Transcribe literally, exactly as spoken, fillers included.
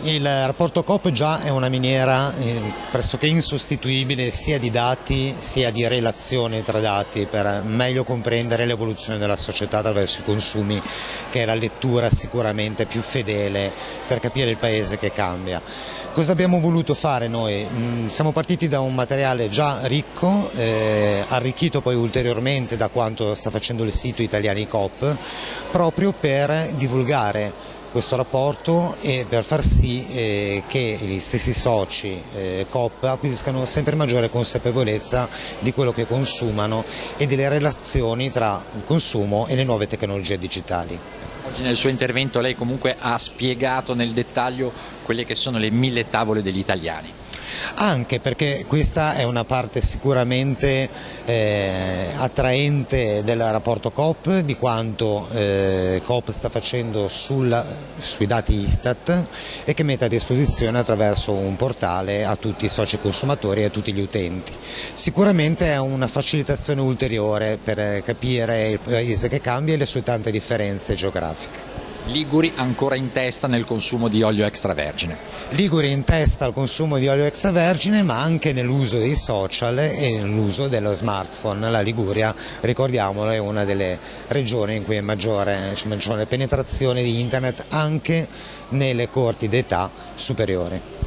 Il rapporto Coop già è una miniera eh, pressoché insostituibile sia di dati sia di relazioni tra dati per meglio comprendere l'evoluzione della società attraverso i consumi, che è la lettura sicuramente più fedele per capire il paese che cambia. Cosa abbiamo voluto fare noi? Mm, siamo partiti da un materiale già ricco, eh, arricchito poi ulteriormente da quanto sta facendo il sito Italiani Coop, proprio per divulgare questo rapporto e per far sì eh, che gli stessi soci eh, Coop acquisiscano sempre maggiore consapevolezza di quello che consumano e delle relazioni tra il consumo e le nuove tecnologie digitali. Oggi nel suo intervento lei comunque ha spiegato nel dettaglio quelle che sono le mille tavole degli italiani. Anche perché questa è una parte sicuramente eh, attraente del rapporto Coop, di quanto eh, Coop sta facendo sul, sui dati Istat e che mette a disposizione attraverso un portale a tutti i soci consumatori e a tutti gli utenti. Sicuramente è una facilitazione ulteriore per capire il paese che cambia e le sue tante differenze geografiche. Liguri ancora in testa nel consumo di olio extravergine. Liguri in testa al consumo di olio extravergine, ma anche nell'uso dei social e nell'uso dello smartphone. La Liguria, ricordiamolo, è una delle regioni in cui è maggiore, c'è maggiore penetrazione di internet anche nelle corti d'età superiori.